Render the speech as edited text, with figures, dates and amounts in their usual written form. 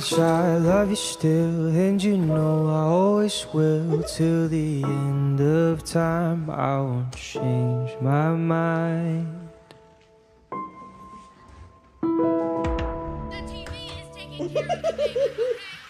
much I love you still, and you know I always will. Till the end of time, I won't change my mind. The TV is taking care of the baby, okay?